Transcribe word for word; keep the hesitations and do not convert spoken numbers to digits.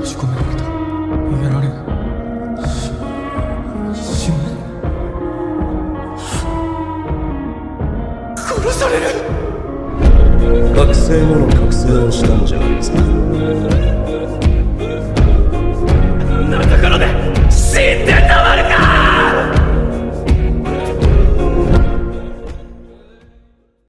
じ込められた。逃げられない。し死ぬ。殺される。 覚醒後の覚醒をしたんじゃないですか。 こんなところで死んで